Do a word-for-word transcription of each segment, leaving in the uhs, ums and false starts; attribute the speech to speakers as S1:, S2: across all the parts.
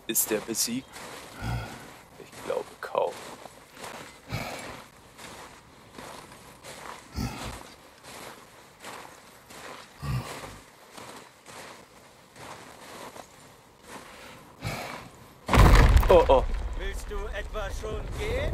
S1: Ist der besiegt? Ich glaube kaum. Oh oh.
S2: Willst du etwa schon gehen?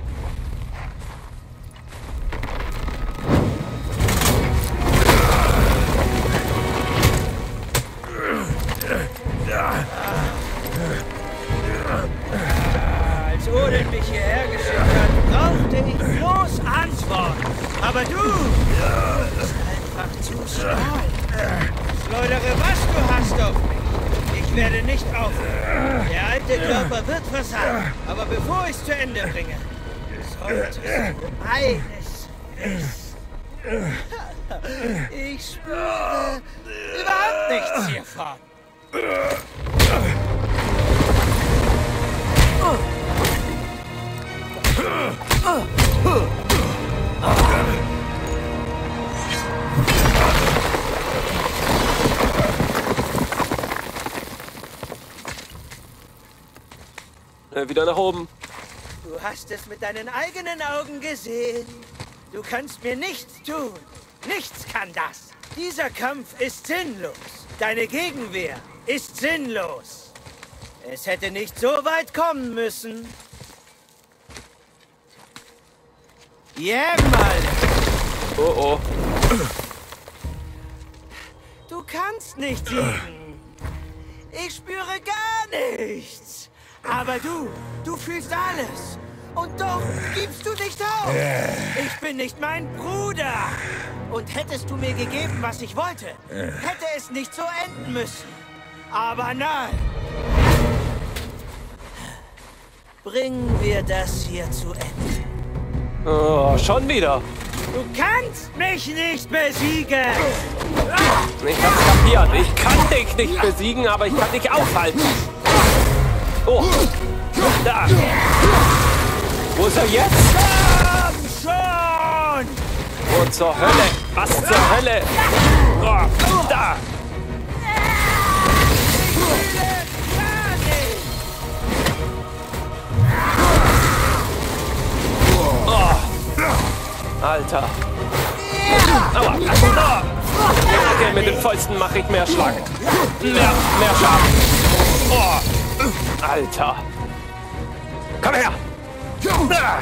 S2: Als Odin mich hierher geschickt hat, brauchte ich bloß antworten. Aber du bist einfach zu schmal. Schleudere, was du hast auf mich. Ich werde nicht aufhören. Der alte Körper wird versagen. Aber bevor ich es zu Ende bringe, solltest du eines wissen. Ich spüre überhaupt nichts hiervon.
S1: Äh, wieder nach oben.
S2: Du hast es mit deinen eigenen Augen gesehen. Du kannst mir nichts tun. Nichts kann das. Dieser Kampf ist sinnlos. Deine Gegenwehr ist sinnlos. Es hätte nicht so weit kommen müssen. Jämmerlich.
S1: Oh oh.
S2: Du kannst nicht siegen. Ich spüre gar nichts. Aber du, du fühlst alles. Und doch gibst du nicht auf. Ich bin nicht mein Bruder. Und hättest du mir gegeben, was ich wollte, hätte es nicht so enden müssen. Aber nein. Bringen wir das hier zu Ende.
S1: Oh, schon wieder.
S2: Du kannst mich nicht besiegen.
S1: Ich hab's kapiert. Ich kann dich nicht besiegen, aber ich kann dich aufhalten. Oh. Da. Wo ist er jetzt?
S2: Komm schon!
S1: Wo zur Hölle? Was zur Hölle? Oh, da! Oh. Alter. Aua. Aua. Okay, mit den Fäusten mache ich mehr Schlag. Mehr, mehr Schaden. Oh. Alter. Komm her! Da.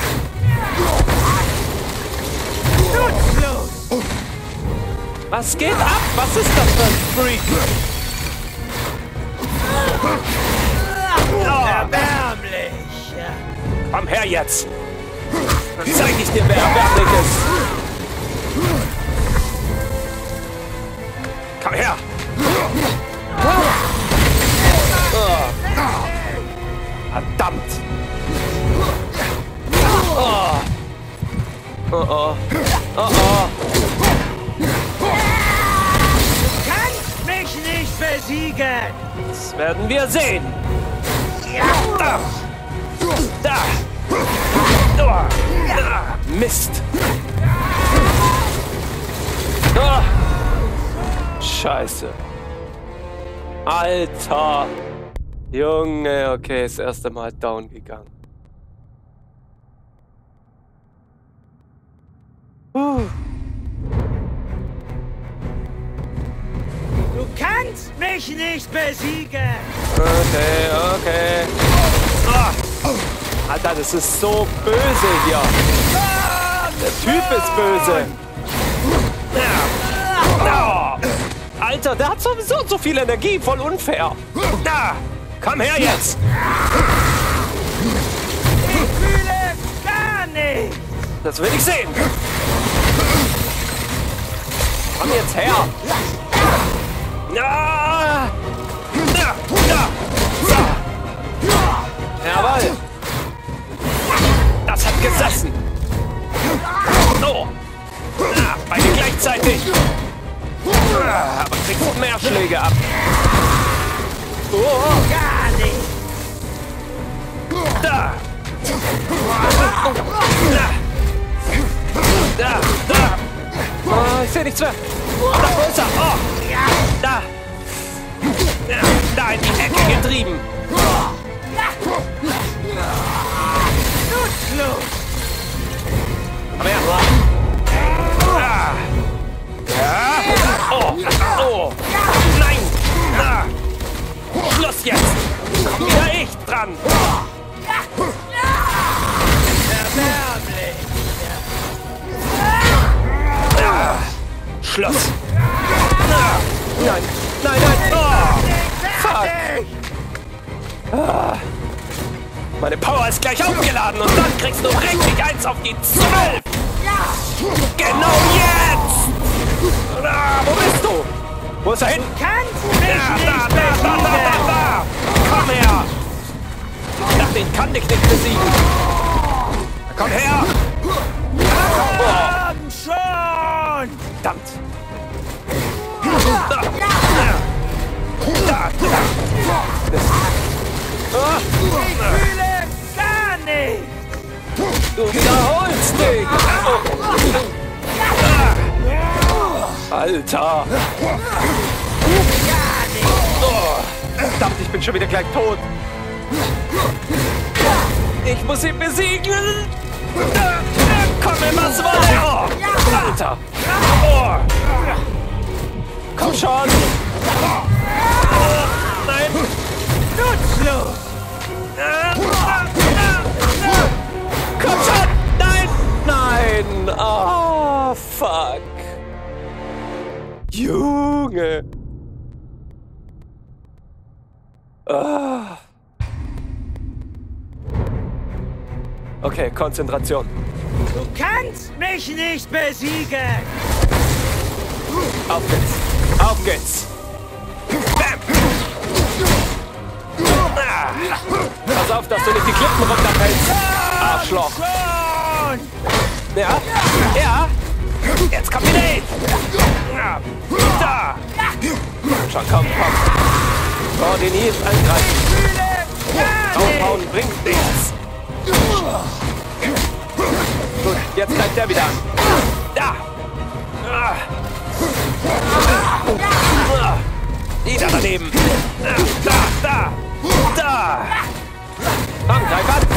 S2: Nutzlos!
S1: Was geht ab? Was ist das für ein Freak?
S2: Oh. Erbärmlich!
S1: Komm her jetzt! Dann zeig ich dir, wer erbärmlich ist! Komm her! Oh. Verdammt! Oh. Oh oh. Oh oh.
S2: Du kannst mich nicht besiegen!
S1: Das werden wir sehen! Da! Da! Oh. Da. Mist! Oh. Scheiße! Alter! Junge, okay, das erste Mal down gegangen. Uh.
S2: Du kannst mich nicht besiegen!
S1: Okay, okay. Oh. Alter, das ist so böse hier. Der Typ ist böse. Oh. Alter, der hat sowieso so viel Energie, voll unfair. Da. Komm her jetzt!
S2: Ich fühle gar nichts!
S1: Das will ich sehen! Komm jetzt her! Ja! Da! Da! So! Jawohl! Das hat gesessen! So! Ah, beide gleichzeitig! Ah, aber kriegst mehr Schläge ab! Oh.
S2: Gar nicht!
S1: Da! Da! Da! Oh, ich sehe nichts mehr! Da, wo ist er? Oh! Da! Da in die Ecke getrieben!
S2: Nutzlos!
S1: Komm her! Ah. Ja! Oh! Oh! Nein! Ah. Schluss jetzt! Komm wieder ich dran!
S2: Erbärmlich!
S1: Ah. Schluss! Ah. Nein! Nein, nein! Oh. Fuck! Ah. Meine Power ist gleich aufgeladen und dann kriegst du richtig eins auf die zwölf! Genau jetzt! Ah, wo bist du? Wo ist er hin?
S2: Kannst mich
S1: Ja,
S2: nicht
S1: da, da, da, da, da, da! Komm her! Ich dachte, ich kann dich nicht besiegen. Komm her!
S2: Komm schon!
S1: Verdammt! Da! Da! Da! Ah.
S2: Ich fühle gar nicht!
S1: Du wiederholst dich! Oh. Ah. Alter! Oh. Verdammt, ich bin schon wieder gleich tot! Ich muss ihn besiegen! Komm, was war? Oh. Alter! Oh. Komm schon! Oh. Nein!
S2: Nutzlos!
S1: Komm schon! Nein! Nein! Oh, fuck! Junge! Ah. Okay, Konzentration.
S2: Du kannst mich nicht besiegen!
S1: Auf geht's! Auf geht's! Bam! Ah. Pass auf, dass du nicht die Klippen runterfällst! Arschloch!
S2: Schon!
S1: Ja? Ja? Jetzt kommt wieder hin! Ja. Da! Schon, komm, komm! Koordiniert angreifen!
S2: Fühle gar nicht!
S1: Draufhauen bringt nichts! Gut, jetzt greift der wieder an! Da! Ah. Ah. Wieder daneben! Da, da! Da! Komm, greif an!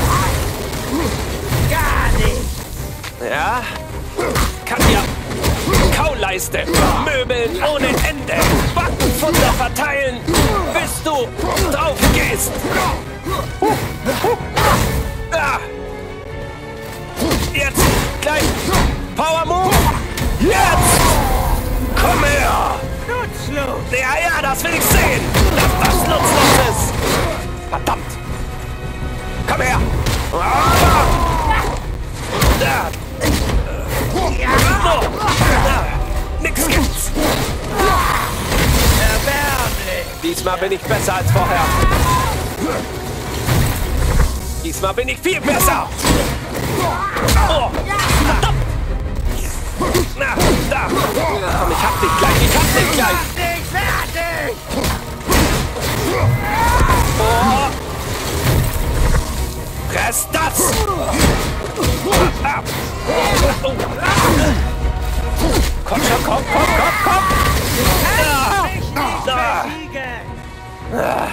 S2: Gar nicht!
S1: Ja? Katja! Kauleiste! Möbeln ohne Ende! Backenfutter verteilen, bis du drauf gehst! Ah. Jetzt! Gleich! Power Move! Jetzt! Komm her!
S2: Nutzlos!
S1: Ja, ja, das will ich sehen! Dass das nutzlos ist! Verdammt! Komm her! Ah. Da! So. Da. Nix gibt's!
S2: Erbärmlich!
S1: Diesmal bin ich besser als vorher! Diesmal bin ich viel besser! Oh! Verdammt! Na, da! Komm, ich hab dich gleich! Ich hab dich gleich!
S2: Fertig! Fertig!
S1: Oh! Fress das! Ah. Oh. Komm schon, komm, komm, komm, komm! Ah.
S2: Mich nicht
S1: Ah.
S2: besiegen!
S1: Ah.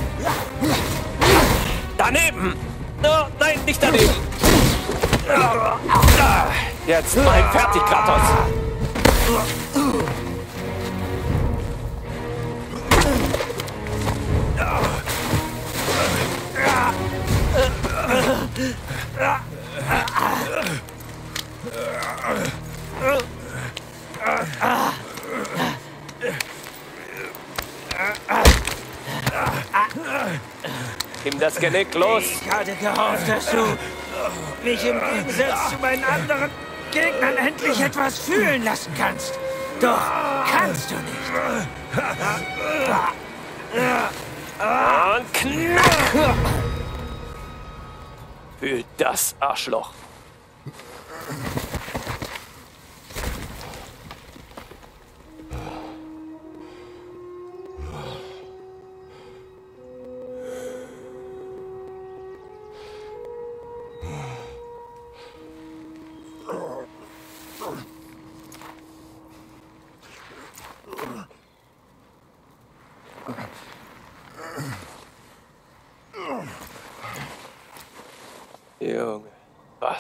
S1: Daneben! Oh, nein, nicht daneben! Ah. Ah. Jetzt mach ich fertig, Kratos! Nimm das Genick los!
S2: Ich hatte gehofft, dass du mich im Gegensatz zu meinen anderen Gegnern endlich etwas fühlen lassen kannst. Doch kannst du nicht.
S1: Und knack! Fühlt das, Arschloch!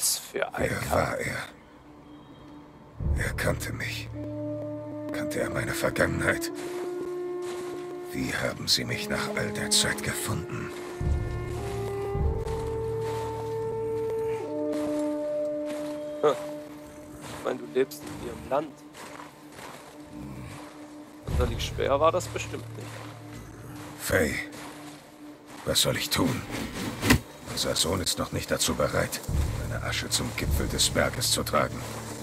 S1: Was für ein
S3: Wer
S1: Kampf.
S3: war er? Er kannte mich. Kannte er meine Vergangenheit? Wie haben sie mich nach all der Zeit gefunden?
S1: Hm. Ich meine, du lebst in ihrem Land. Sonderlich schwer war das bestimmt nicht.
S3: Faye, was soll ich tun? Unser Sohn ist noch nicht dazu bereit, seine Asche zum Gipfel des Berges zu tragen.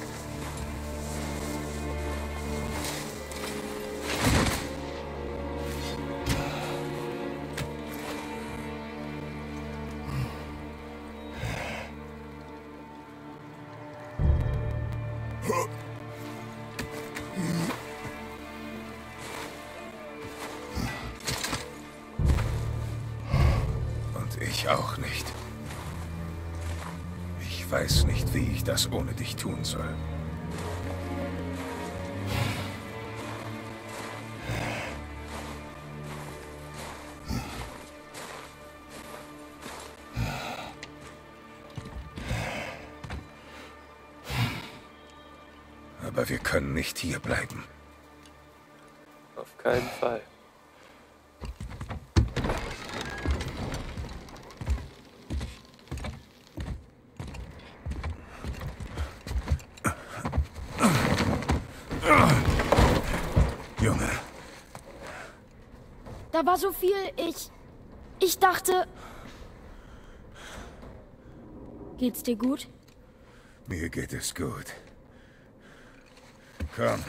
S3: Ich auch nicht. Ich weiß nicht, wie ich das ohne dich tun soll. Aber wir können nicht hier bleiben.
S1: Auf keinen Fall.
S3: Junge.
S4: Da war so viel, ich... Ich dachte... Geht's dir gut?
S3: Mir geht es gut. Komm.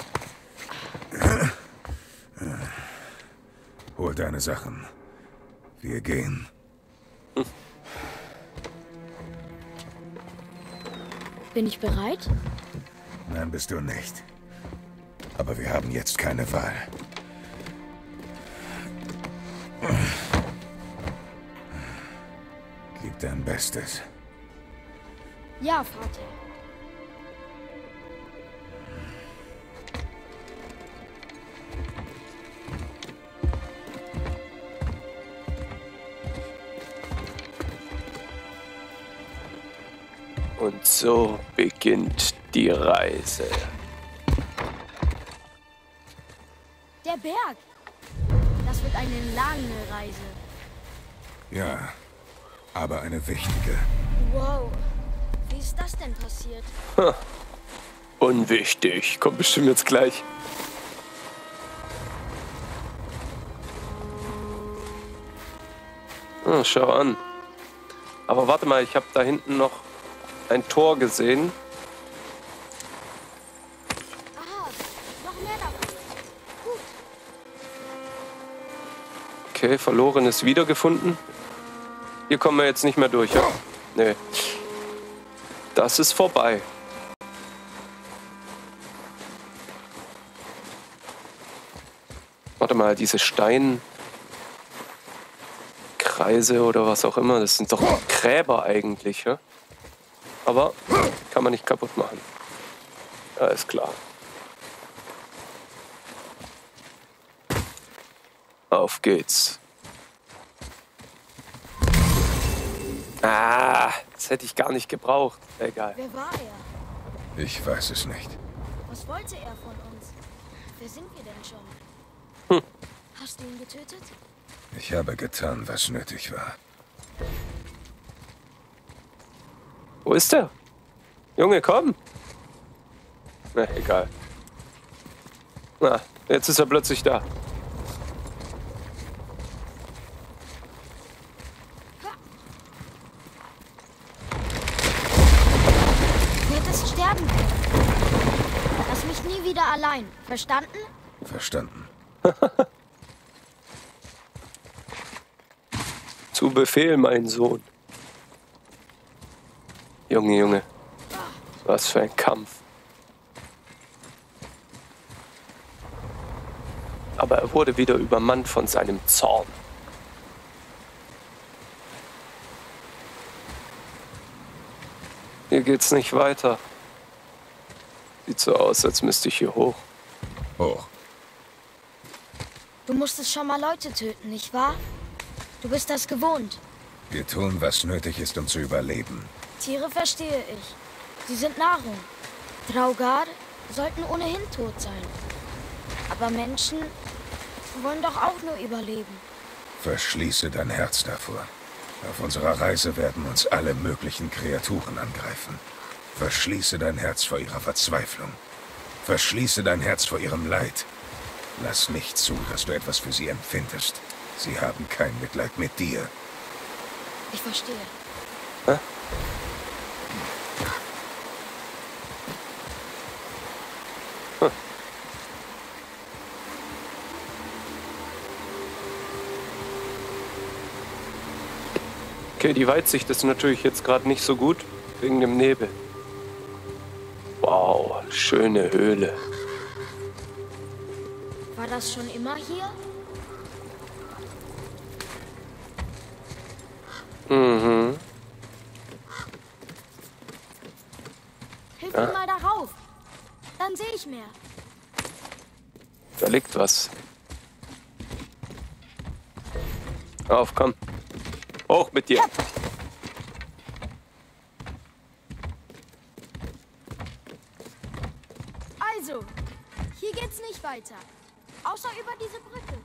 S3: Hol deine Sachen. Wir gehen.
S4: Bin ich bereit?
S3: Nein, bist du nicht. Aber wir haben jetzt keine Wahl. Gib dein Bestes.
S4: Ja, Vater.
S1: Und so beginnt die Reise.
S4: Der Berg. Das wird eine lange Reise.
S3: Ja, aber eine wichtige.
S4: Wow. Wie ist das denn passiert?
S1: Ha. Unwichtig. Kommt bestimmt jetzt gleich. Oh, schau an. Aber warte mal, ich habe da hinten noch ein Tor gesehen.
S4: Aha, noch mehr davon. Gut.
S1: Okay, Verlorenes wiedergefunden. Hier kommen wir jetzt nicht mehr durch, ja? Nee. Das ist vorbei. Warte mal, diese Steinkreise oder was auch immer, das sind doch Gräber eigentlich, ja? Aber kann man nicht kaputt machen. Ja, ist klar. Auf geht's. Ah, das hätte ich gar nicht gebraucht. Egal.
S4: Wer war er?
S3: Ich weiß es nicht.
S4: Was wollte er von uns? Wer sind wir denn schon?
S1: Hm.
S4: Hast du ihn getötet?
S3: Ich habe getan, was nötig war.
S1: Wo ist er? Junge, komm! Na, egal. Na, jetzt ist er plötzlich da.
S4: Du hättest sterben können. Lass mich nie wieder allein. Verstanden?
S3: Verstanden.
S1: Zu Befehl, mein Sohn. Junge, Junge. Was für ein Kampf. Aber er wurde wieder übermannt von seinem Zorn. Hier geht's nicht weiter. Sieht so aus, als müsste ich hier hoch.
S3: Hoch.
S4: Du musstest schon mal Leute töten, nicht wahr? Du bist das gewohnt.
S3: Wir tun, was nötig ist, um zu überleben.
S4: Tiere verstehe ich. Sie sind Nahrung. Draugr sollten ohnehin tot sein. Aber Menschen wollen doch auch nur überleben.
S3: Verschließe dein Herz davor. Auf unserer Reise werden uns alle möglichen Kreaturen angreifen. Verschließe dein Herz vor ihrer Verzweiflung. Verschließe dein Herz vor ihrem Leid. Lass nicht zu, dass du etwas für sie empfindest. Sie haben kein Mitleid mit dir.
S4: Ich verstehe.
S1: Hä? Hm. Okay, die Weitsicht ist natürlich jetzt gerade nicht so gut, wegen dem Nebel. Wow, schöne Höhle.
S4: War das schon immer hier?
S1: Mhm.
S4: Hilf
S1: Ja.
S4: mir mal darauf. Dann sehe ich mehr.
S1: Da liegt was. Auf, komm. Hoch mit dir.
S4: Also, hier geht's nicht weiter. Außer über diese Brücke.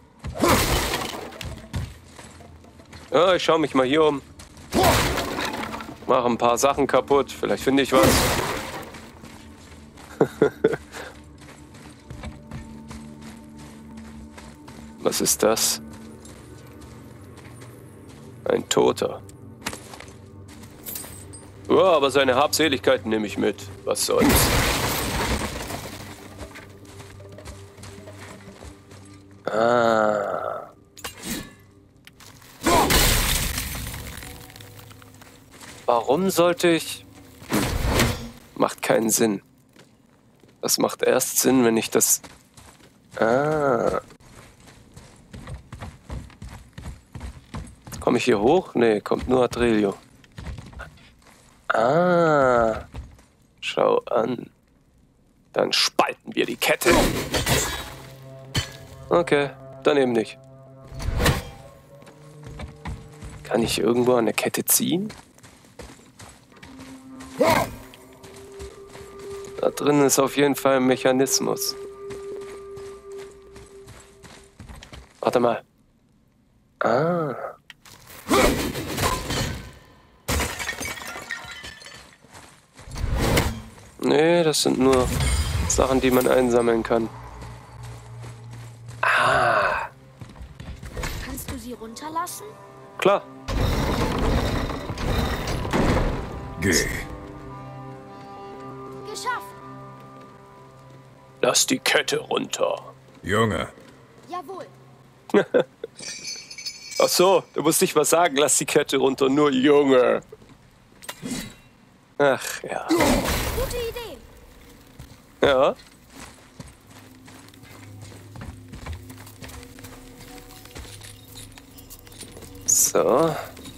S1: Ja, ich schau mich mal hier um. Mach ein paar Sachen kaputt. Vielleicht finde ich was. Was ist das? Ein Toter. Ja, aber seine Habseligkeiten nehme ich mit. Was soll's. Ah. Warum sollte ich... Hm. Macht keinen Sinn. Das macht erst Sinn, wenn ich das... Ah. Komme ich hier hoch? Nee, kommt nur Adrelio. Ah. Schau an. Dann spalten wir die Kette. Okay, dann eben nicht. Kann ich irgendwo an der Kette ziehen? Da drin ist auf jeden Fall ein Mechanismus. Warte mal. Ah. Nee, das sind nur Sachen, die man einsammeln kann. Ah.
S4: Kannst du sie runterlassen?
S1: Klar.
S3: Geh.
S4: Geschafft.
S1: Lass die Kette runter.
S3: Junge,
S4: Jawohl.
S1: Ach so, du musst nicht was sagen. Lass die Kette runter. Nur Junge. Ach ja.
S4: Gute Idee.
S1: Ja. So.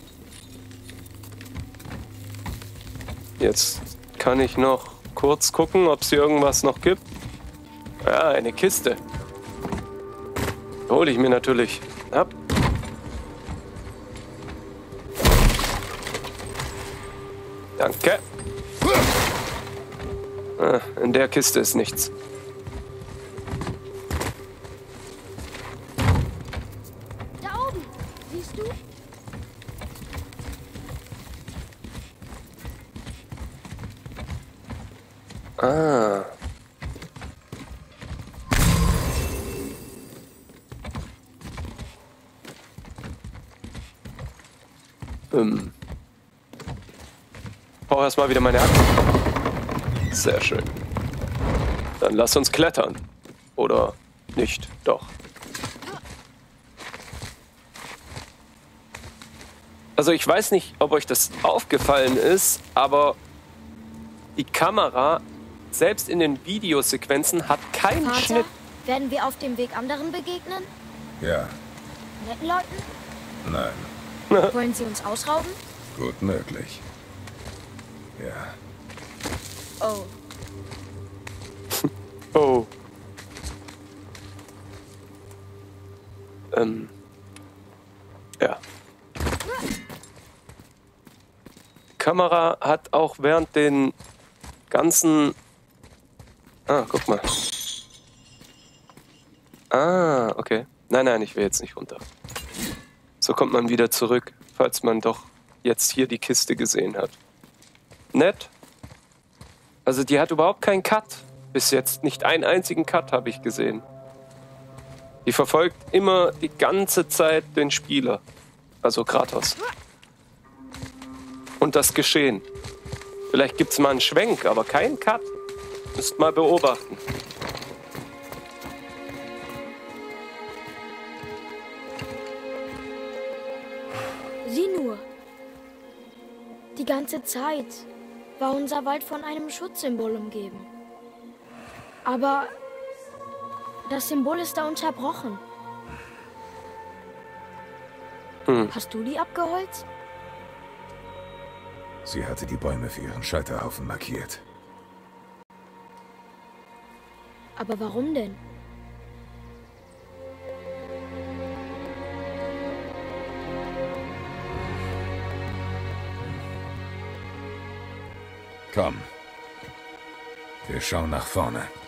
S1: Jetzt kann ich noch kurz gucken, ob es hier irgendwas noch gibt. Ja, eine Kiste. Hole ich mir natürlich ab. Danke. Ah, in der Kiste ist nichts.
S4: Da oben. Siehst du?
S1: Ah. Ähm. Ich brauche erstmal wieder meine Axt. Sehr schön. Dann lass uns klettern. Oder nicht, doch. Also ich weiß nicht, ob euch das aufgefallen ist, aber die Kamera, selbst in den Videosequenzen, hat keinen
S4: Vater,
S1: Schnitt.
S4: werden wir auf dem Weg anderen begegnen?
S3: ja,
S4: Netten Leuten?
S3: nein,
S4: Wollen sie uns ausrauben?
S3: gut möglich. Ja,
S4: Oh.
S1: Oh. Ähm. Ja. Kamera hat auch während den ganzen... Ah, guck mal. Ah, okay. Nein, nein, ich will jetzt nicht runter. So kommt man wieder zurück, falls man doch jetzt hier die Kiste gesehen hat. Nett. Also die hat überhaupt keinen Cut. Bis jetzt nicht einen einzigen Cut habe ich gesehen. Die verfolgt immer die ganze Zeit den Spieler. Also Kratos. Und das Geschehen. Vielleicht gibt es mal einen Schwenk, aber keinen Cut. Müsst mal beobachten.
S4: Sieh nur. Die ganze Zeit war unser Wald von einem Schutzsymbol umgeben. Aber das Symbol ist da unterbrochen.
S1: Hm.
S4: Hast du die abgeholzt?
S3: Sie hatte die Bäume für ihren Scheiterhaufen markiert.
S4: Aber warum denn?
S3: Komm. Wir schauen nach vorne.